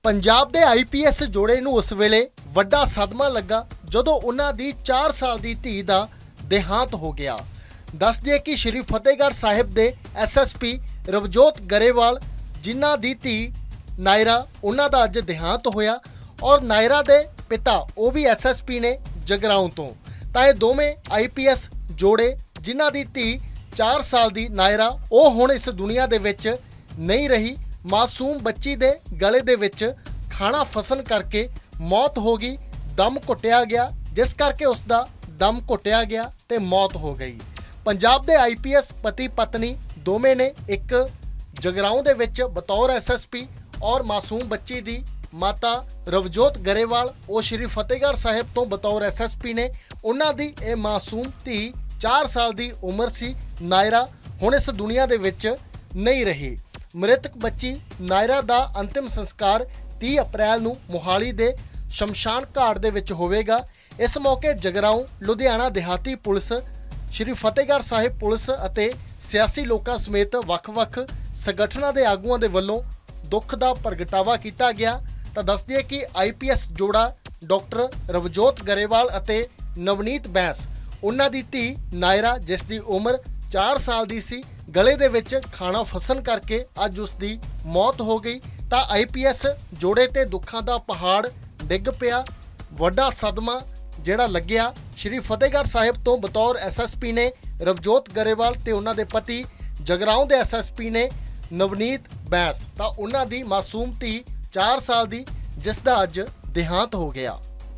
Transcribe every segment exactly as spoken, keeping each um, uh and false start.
पंजाब के आई P S जोड़े नूं उस वेले वड्डा सदमा लगा जदों उन्हां दी चार साल की धी का देहांत हो गया। दस दिए कि श्री फतेहगढ़ साहिब के S S P Ravjot Grewal जिन्हां दी धी नायरा उन्हां दा अज देहांत होया और नायरा दे पिता वो भी एस एस पी ने जगराऊं तो तां ये दोवें आई पी एस जोड़े जिन्हां दी धी चार साल की नायरा वो हुण इस दुनिया दे विच नहीं रही। मासूम बच्ची दे गले दे विच खाना फसन करके मौत हो गई। दम घुटिया गया जिस करके उसका दम घुटिया गया ते मौत हो गई। पंजाब दे आई पी एस पति पत्नी दोवें ने एक जगराऊं दे विच बतौर एस एस पी और मासूम बच्ची दी माता रवजोत गरेवाल वो श्री फतेहगढ़ साहिब तो बतौर एस एस पी ने उन्हां दी ये मासूम धी चार साल की उम्र सी नायरा हुण इस दुनिया दे विच नहीं रही। मृतक बच्ची नायरा दा अंतिम संस्कार तीस अप्रैल नूं मोहाली दे शमशान घाट दे विच होवेगा। इस मौके जगराऊं लुधियाना देहाती पुलिस श्री फतेहगढ़ साहिब पुलिस अते सियासी लोकां समेत वख-वख संगठनां दे आगूआं दे वल्लों दुख दा प्रगटावा किया गया। तां दस दिए कि आई पी एस जोड़ा डॉक्टर रवजोत गरेवाल अते नवनीत बैंस उन्हां दी धी नायरा जिस दी उम्र चार साल की सी गले दे विच खाना फसन करके अज उसकी मौत हो गई। तां आई पी एस जोड़े ते दुखां दा पहाड़ डिग पिया। वड्डा सदमा जिहड़ा लग्या श्री फतेहगढ़ साहिब तो बतौर एस एस पी ने रवजोत गरेवाल ते उन्हां दे पति जगराऊं दे एस एस पी ने नवनीत बैंस तां उन्हां दी मासूम धी चार साल की जिसका अज देहांत हो गया।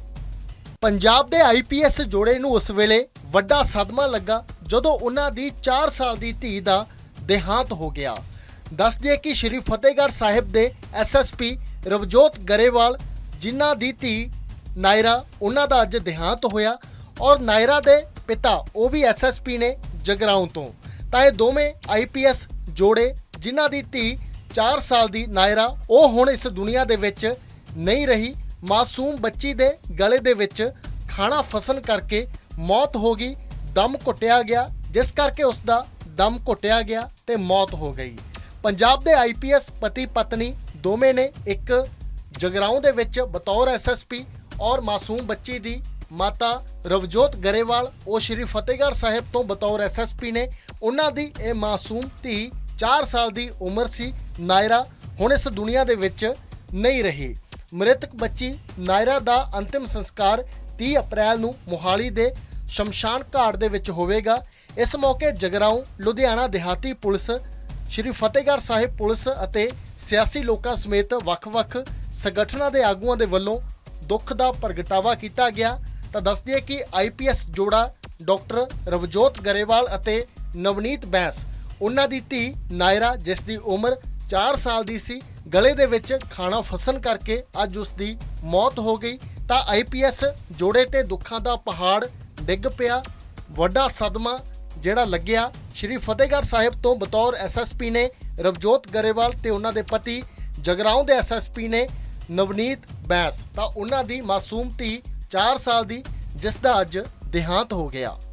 पंजाब के आई पी एस जोड़े नूं उस वेले वड्डा सदमा लगा जदों उन्हां दी चार साल की धी का देहांत हो गया। दस दिए कि श्री फतेहगढ़ साहिब के S S P Ravjot Grewal जिन्हां दी धी नायरा उन्हां दा अज देहांत होया और नायरा दे पिता वो भी एस एस पी ने जगराऊं तो तां ये दोवें आई पी एस जोड़े जिन्हां दी धी चार साल की नायरा वो हुण इस दुनिया दे विच नहीं रही। मासूम बच्ची दे गले दे विच खाना फसन करके मौत हो गई। दम घुटिया गया जिस करके उसका दम घुटिया गया ते मौत हो गई। पंजाब दे आई पी एस पति पत्नी दोवें ने एक जगराऊं दे विच बतौर एस एस पी और मासूम बच्ची दी माता रवजोत गरेवाल वो श्री फतेहगढ़ साहिब तो बतौर एस एस पी ने उन्हां दी ये मासूम धी चार साल की उम्र सी नायरा हुण इस दुनिया दे विच नहीं रही। मृतक बच्ची नायरा दा अंतिम संस्कार तीस अप्रैल नूं मोहाली दे शमशान घाट दे विच होवेगा। इस मौके जगराऊं लुधियाना देहाती पुलिस श्री फतेहगढ़ साहिब पुलिस अते सियासी लोकां समेत वख-वख संगठनां दे आगूआं दे वल्लों दुख दा प्रगटावा किया गया। तां दस दिए कि आई पी एस जोड़ा डॉक्टर रवजोत गरेवाल अते नवनीत बैंस उन्हां दी धी नायरा जिस दी उम्र चार साल की सी गले दे विच खाना फसन करके अज उसकी मौत हो गई। तां आई पी एस जोड़े ते दुखां दा पहाड़ डिग पिया। वड्डा सदमा जिहड़ा लग्या श्री फतेहगढ़ साहिब तो बतौर एस एस पी ने रवजोत गरेवाल ते उन्हां दे पति जगराऊं दे एस एस पी ने नवनीत बैंस तां उन्हां दी मासूम धी चार साल की जिसका अज देहांत हो गया।